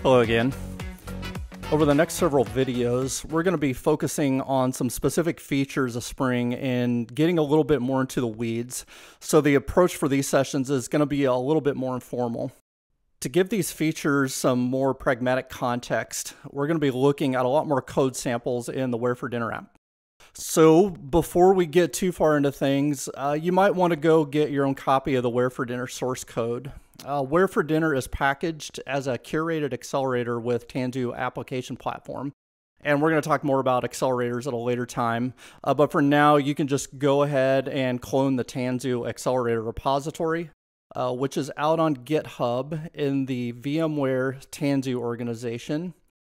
Hello again. Over the next several videos, we're going to be focusing on some specific features of Spring and getting a little bit more into the weeds. So the approach for these sessions is going to be a little bit more informal. To give these features some more pragmatic context, we're going to be looking at a lot more code samples in the Where for Dinner app. So before we get too far into things, you might want to go get your own copy of the Where for Dinner source code. Where for Dinner is packaged as a curated accelerator with Tanzu application platform. And we're going to talk more about accelerators at a later time. But for now, you can just go ahead and clone the Tanzu accelerator repository, which is out on GitHub in the VMware Tanzu organization.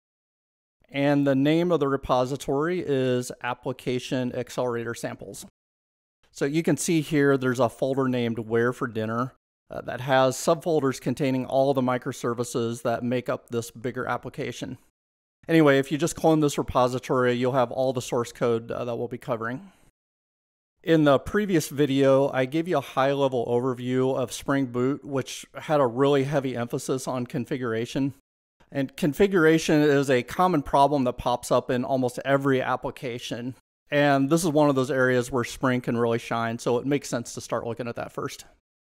And the name of the repository is Application Accelerator Samples. So you can see here there's a folder named Where for Dinner that has subfolders containing all the microservices that make up this bigger application. Anyway, if you just clone this repository, you'll have all the source code that we'll be covering. In the previous video, I gave you a high-level overview of Spring Boot, which had a really heavy emphasis on configuration. And configuration is a common problem that pops up in almost every application. And this is one of those areas where Spring can really shine, so it makes sense to start looking at that first.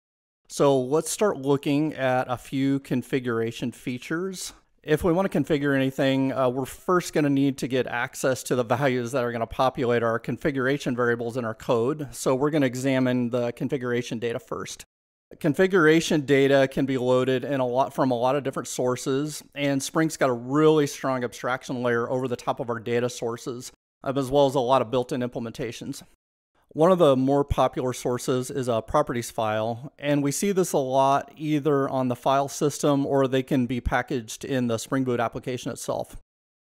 So let's start looking at a few configuration features. If we want to configure anything, we're first going to need to get access to the values that are going to populate our configuration variables in our code. So we're going to examine the configuration data first. Configuration data can be loaded from a lot of different sources, and Spring's got a really strong abstraction layer over the top of our data sources, as well as a lot of built-in implementations. One of the more popular sources is a properties file, and we see this a lot either on the file system or they can be packaged in the Spring Boot application itself.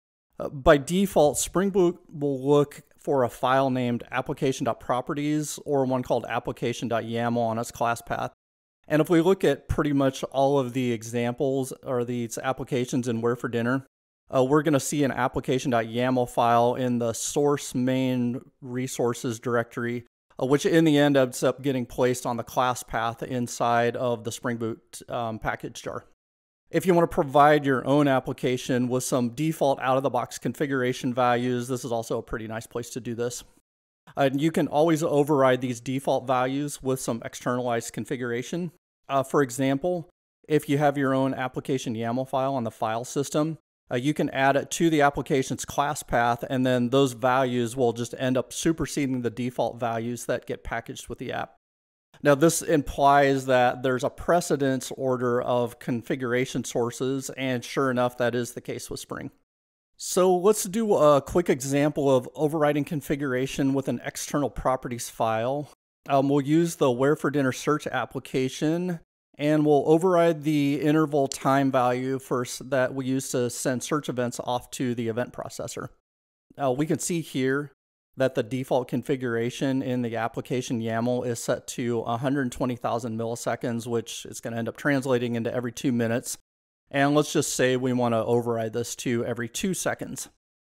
By default, Spring Boot will look for a file named application.properties or one called application.yaml on its class path. And if we look at pretty much all of the examples or these applications in Where for Dinner, we're going to see an application.yaml file in the source main resources directory, which in the end ends up getting placed on the class path inside of the Spring Boot package jar. If you want to provide your own application with some default out-of-the-box configuration values, this is also a pretty nice place to do this. You can always override these default values with some externalized configuration. For example, if you have your own application YAML file on the file system, you can add it to the application's class path, and then those values will just end up superseding the default values that get packaged with the app. Now, this implies that there's a precedence order of configuration sources, and sure enough, that is the case with Spring. So let's do a quick example of overriding configuration with an external properties file. We'll use the Where for Dinner search application, and we'll override the interval time value first that we use to send search events off to the event processor. We can see here that the default configuration in the application YAML is set to 120,000 milliseconds, which is going to end up translating into every 2 minutes. And let's just say we want to override this to every 2 seconds.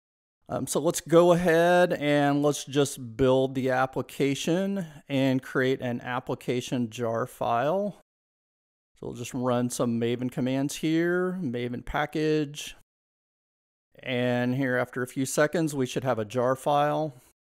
So let's go ahead and let's just build the application and create an application jar file. So we'll just run some Maven commands here, Maven package. And here after a few seconds, we should have a jar file.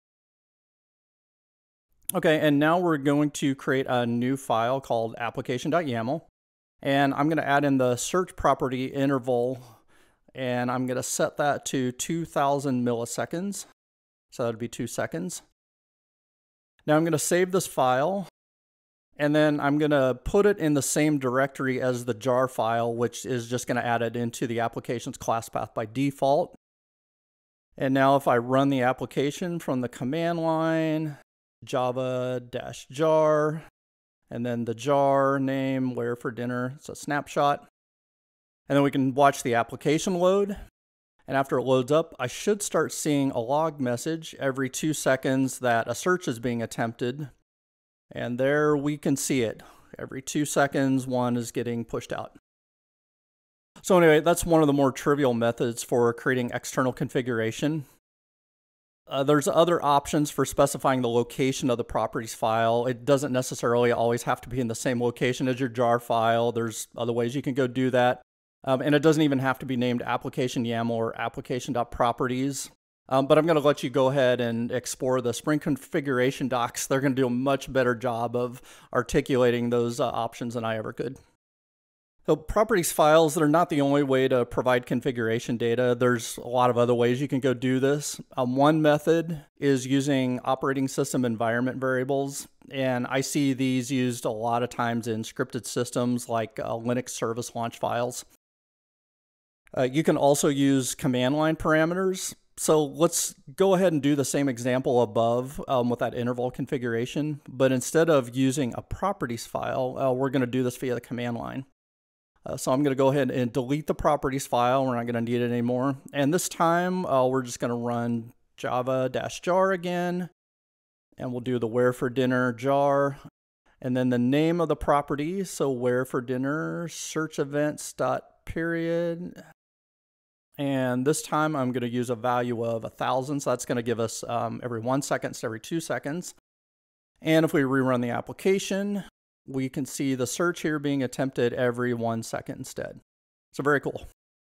Okay, and now we're going to create a new file called application.yaml. And I'm going to add in the search property interval, and I'm going to set that to 2,000 milliseconds. So that would be 2 seconds. Now I'm going to save this file, and then I'm going to put it in the same directory as the jar file, which is just going to add it into the application's class path by default. And now if I run the application from the command line, java-jar, and then the jar name, Where for Dinner, it's a snapshot. And then we can watch the application load. And after it loads up, I should start seeing a log message every 2 seconds that a search is being attempted. And there we can see it. Every 2 seconds, one is getting pushed out. So anyway, that's one of the more trivial methods for creating external configuration. There's other options for specifying the location of the properties file. It doesn't necessarily always have to be in the same location as your jar file. There's other ways you can go do that. And it doesn't even have to be named application YAML or application.properties. But I'm going to let you go ahead and explore the Spring configuration docs. They're going to do a much better job of articulating those options than I ever could. So properties files, they're not the only way to provide configuration data. There's a lot of other ways you can go do this. One method is using operating system environment variables. And I see these used a lot of times in scripted systems like Linux service launch files. You can also use command line parameters. So let's go ahead and do the same example above with that interval configuration. But instead of using a properties file, we're going to do this via the command line. So I'm going to go ahead and delete the properties file. We're not going to need it anymore. And this time, we're just going to run java-jar again. And we'll do the where for dinner jar. And then the name of the property. So where for dinner search events dot period. And this time I'm going to use a value of 1,000. So that's going to give us every 1 second to every 2 seconds. And if we rerun the application, we can see the search here being attempted every 1 second instead. So very cool.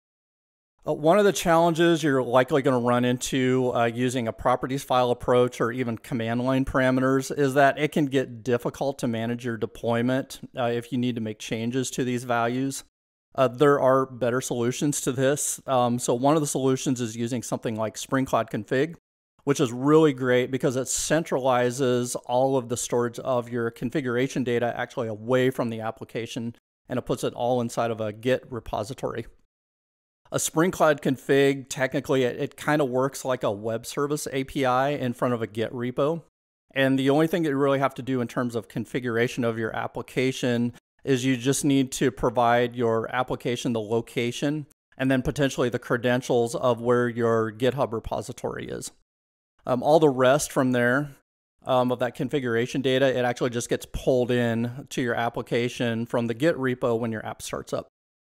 One of the challenges you're likely going to run into using a properties file approach or even command line parameters is that it can get difficult to manage your deployment if you need to make changes to these values. There are better solutions to this. So one of the solutions is using something like Spring Cloud Config, which is really great because it centralizes all of the storage of your configuration data actually away from the application, and it puts it all inside of a Git repository. A Spring Cloud Config, technically, it kind of works like a web service API in front of a Git repo. And the only thing that you really have to do in terms of configuration of your application is you just need to provide your application the location and then potentially the credentials of where your GitHub repository is. All the rest from there of that configuration data, it actually just gets pulled in to your application from the Git repo when your app starts up.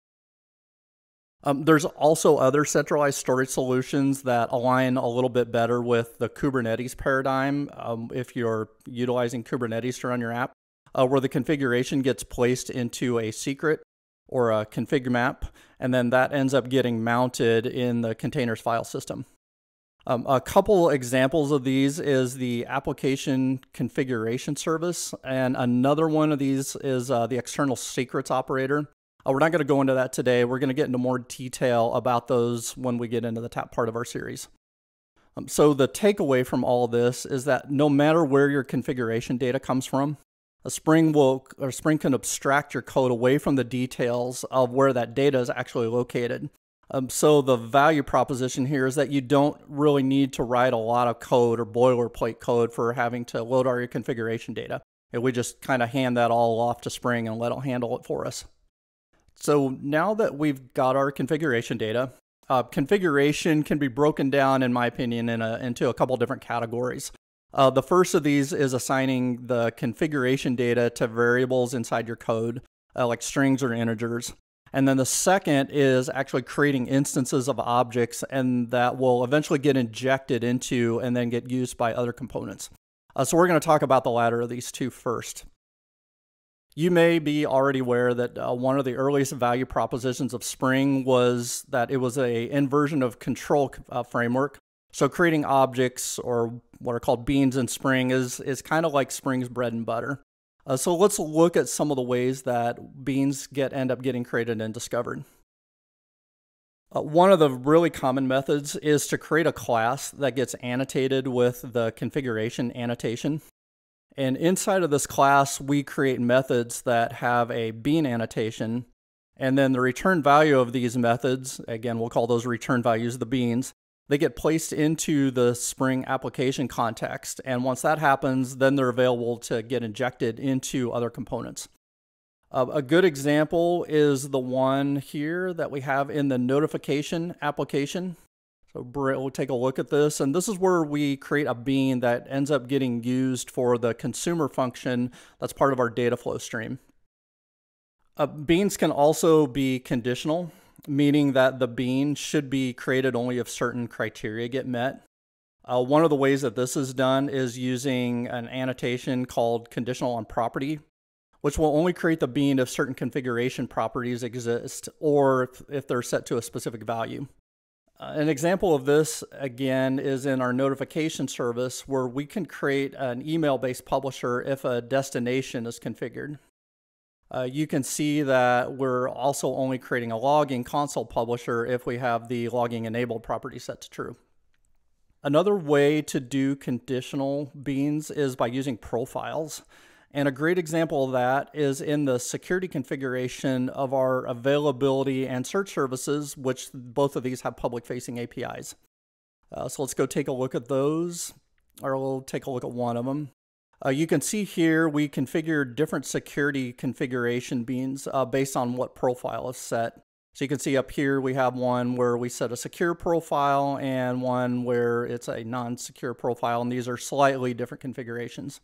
There's also other centralized storage solutions that align a little bit better with the Kubernetes paradigm if you're utilizing Kubernetes to run your app, where the configuration gets placed into a secret or a config map, and then that ends up getting mounted in the containers file system. A couple examples of these is the application configuration service, and another one of these is the external secrets operator. We're not going to go into that today. We're going to get into more detail about those when we get into the top part of our series. So the takeaway from all of this is that no matter where your configuration data comes from, Spring can abstract your code away from the details of where that data is actually located. So the value proposition here is that you don't really need to write a lot of code or boilerplate code for having to load all your configuration data. And we just kind of hand that all off to Spring and let it handle it for us. So now that we've got our configuration data, configuration can be broken down, in my opinion, into a couple different categories. The first of these is assigning the configuration data to variables inside your code, like strings or integers. And then the second is actually creating instances of objects, and that will eventually get injected into and then get used by other components. So we're going to talk about the latter of these two first. You may be already aware that one of the earliest value propositions of Spring was that it was an inversion of control framework. So creating objects, or what are called beans in Spring, is kind of like Spring's bread and butter. So let's look at some of the ways that beans end up getting created and discovered. One of the really common methods is to create a class that gets annotated with the configuration annotation. And inside of this class, we create methods that have a bean annotation. And then the return value of these methods, again, we'll call those return values the beans, they get placed into the Spring application context. And once that happens, then they're available to get injected into other components. A good example is the one here that we have in the notification application. So we'll take a look at this. And this is where we create a bean that ends up getting used for the consumer function that's part of our data flow stream. Beans can also be conditional, meaning that the bean should be created only if certain criteria get met. One of the ways that this is done is using an annotation called conditional on property, which will only create the bean if certain configuration properties exist or if they're set to a specific value. An example of this, again, is in our notification service where we can create an email-based publisher if a destination is configured. You can see that we're also only creating a logging console publisher if we have the logging enabled property set to true. Another way to do conditional beans is by using profiles. And a great example of that is in the security configuration of our availability and search services, which both of these have public-facing APIs. So let's go take a look at those, or we'll take a look at one of them. You can see here we configure different security configuration beans based on what profile is set. So you can see up here we have one where we set a secure profile and one where it's a non-secure profile, and these are slightly different configurations.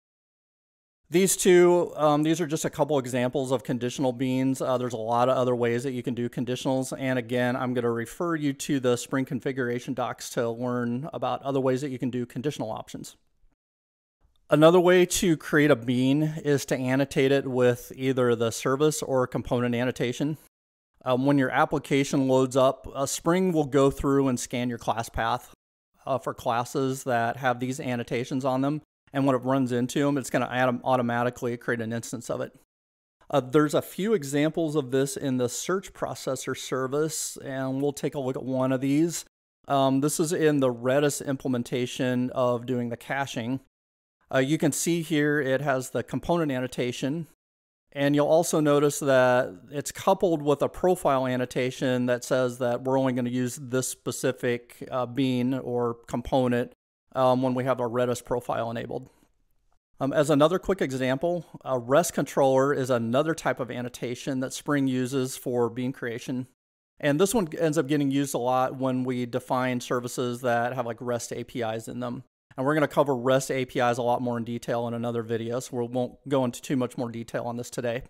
These two, these are just a couple examples of conditional beans. There's a lot of other ways that you can do conditionals. And again, I'm going to refer you to the Spring configuration docs to learn about other ways that you can do conditional options. Another way to create a bean is to annotate it with either the service or component annotation. When your application loads up, Spring will go through and scan your class path for classes that have these annotations on them. And when it runs into them, it's going to automatically create an instance of it. There's a few examples of this in the search processor service, and we'll take a look at one of these. This is in the Redis implementation of doing the caching. You can see here it has the component annotation, and you'll also notice that it's coupled with a profile annotation that says that we're only going to use this specific bean or component when we have our Redis profile enabled. As another quick example, a REST controller is another type of annotation that Spring uses for bean creation. And this one ends up getting used a lot when we define services that have like REST APIs in them. And we're going to cover REST APIs a lot more in detail in another video, so we won't go into too much more detail on this today.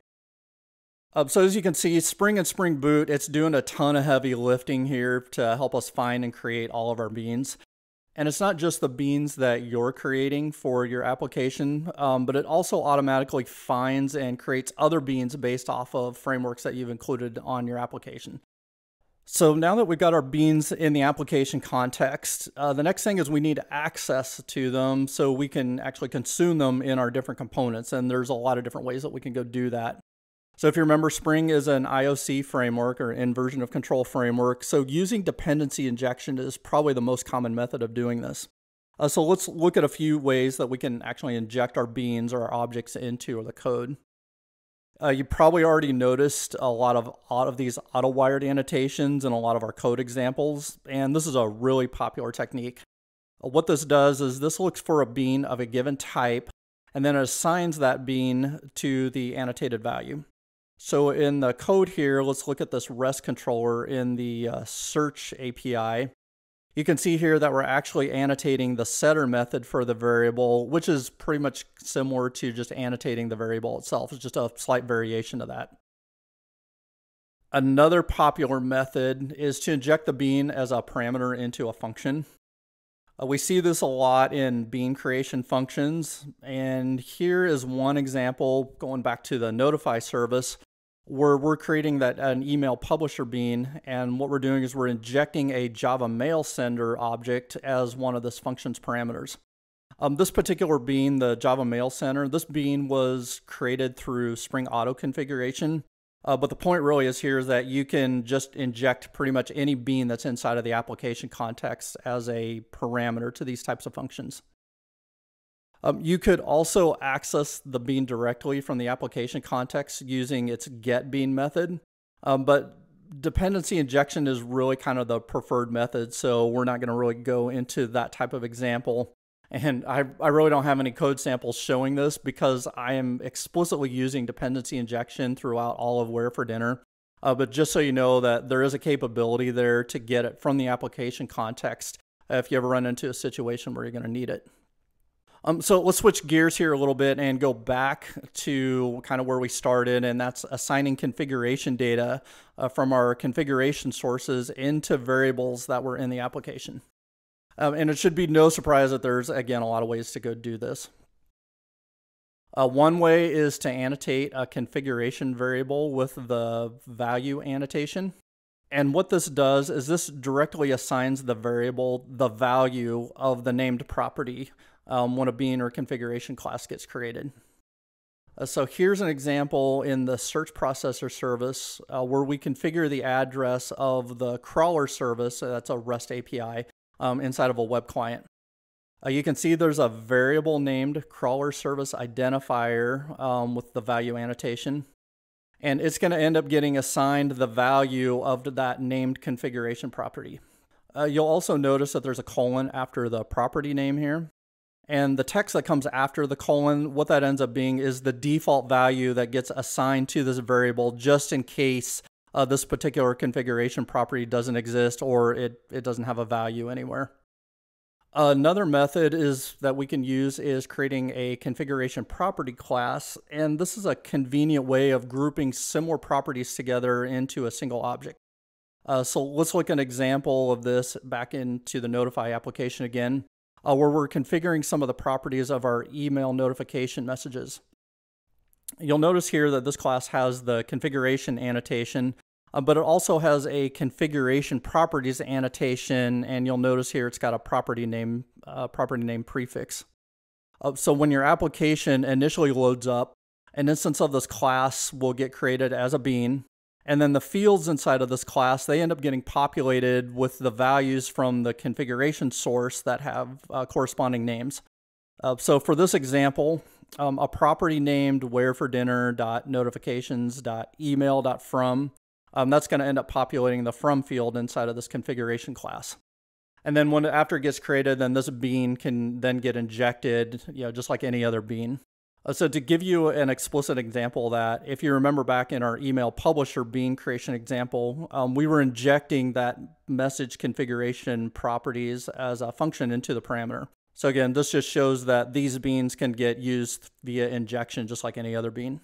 So as you can see, Spring and Spring Boot, it's doing a ton of heavy lifting here to help us find and create all of our beans. And it's not just the beans that you're creating for your application, but it also automatically finds and creates other beans based off of frameworks that you've included on your application. So now that we've got our beans in the application context, the next thing is we need access to them so we can actually consume them in our different components. And there's a lot of different ways that we can go do that. So if you remember, Spring is an IOC framework or inversion of control framework. So using dependency injection is probably the most common method of doing this. So let's look at a few ways that we can actually inject our beans or our objects into the code. You probably already noticed a lot of these auto-wired annotations in a lot of our code examples, and this is a really popular technique. What this does is this looks for a bean of a given type, and then it assigns that bean to the annotated value. So in the code here, let's look at this REST controller in the search API. You can see here that we're actually annotating the setter method for the variable, which is pretty much similar to just annotating the variable itself. It's just a slight variation of that. Another popular method is to inject the bean as a parameter into a function. We see this a lot in bean creation functions, and here is one example going back to the notify service where we're creating an email publisher bean, and what we're doing is we're injecting a Java mail sender object as one of this function's parameters. This particular bean, the Java mail sender, this bean was created through Spring Auto configuration. But the point really is here is that you can just inject pretty much any bean that's inside of the application context as a parameter to these types of functions. You could also access the bean directly from the application context using its getBean method, but dependency injection is really kind of the preferred method, so we're not going to really go into that type of example. And I really don't have any code samples showing this because I am explicitly using dependency injection throughout all of Where for Dinner. But just so you know that there is a capability there to get it from the application context if you ever run into a situation where you're going to need it. So let's switch gears here a little bit and go back to kind of where we started, and that's assigning configuration data from our configuration sources into variables that were in the application. And it should be no surprise that there's, again, a lot of ways to go do this. One way is to annotate a configuration variable with the value annotation. And what this does is this directly assigns the variable the value of the named property when a bean or configuration class gets created. So here's an example in the search processor service where we configure the address of the crawler service, that's a REST API, inside of a web client. You can see there's a variable named crawler service identifier with the value annotation. And it's going to end up getting assigned the value of that named configuration property. You'll also notice that there's a colon after the property name here. And the text that comes after the colon, what that ends up being is the default value that gets assigned to this variable just in case this particular configuration property doesn't exist or it doesn't have a value anywhere. Another method that we can use is creating a configuration property class, and this is a convenient way of grouping similar properties together into a single object. So let's look at an example of this back into the Notify application again, where we're configuring some of the properties of our email notification messages. You'll notice here that this class has the configuration annotation, but it also has a configuration properties annotation, and you'll notice here it's got a property name prefix. So when your application initially loads up, an instance of this class will get created as a bean, and then the fields inside of this class, they end up getting populated with the values from the configuration source that have corresponding names. So for this example, a property named wherefordinner.notifications.email.from, that's going to end up populating the from field inside of this configuration class. And then after it gets created, then this bean can then get injected, just like any other bean. So to give you an explicit example of that, if you remember back in our email publisher bean creation example, we were injecting that message configuration properties as a function into the parameter. So again, this just shows that these beans can get used via injection just like any other bean.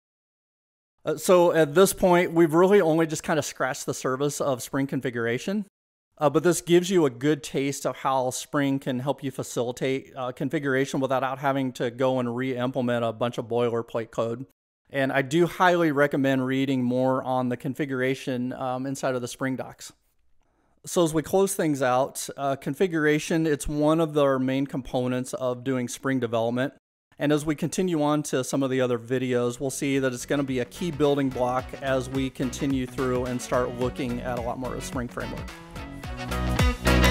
So at this point, we've really only just kind of scratched the surface of Spring configuration. But this gives you a good taste of how Spring can help you facilitate configuration without having to go and re-implement a bunch of boilerplate code. And I do highly recommend reading more on the configuration inside of the Spring docs. So as we close things out, configuration, it's one of our main components of doing Spring development. And as we continue on to some of the other videos, we'll see that it's going to be a key building block as we continue through and start looking at a lot more of the Spring framework.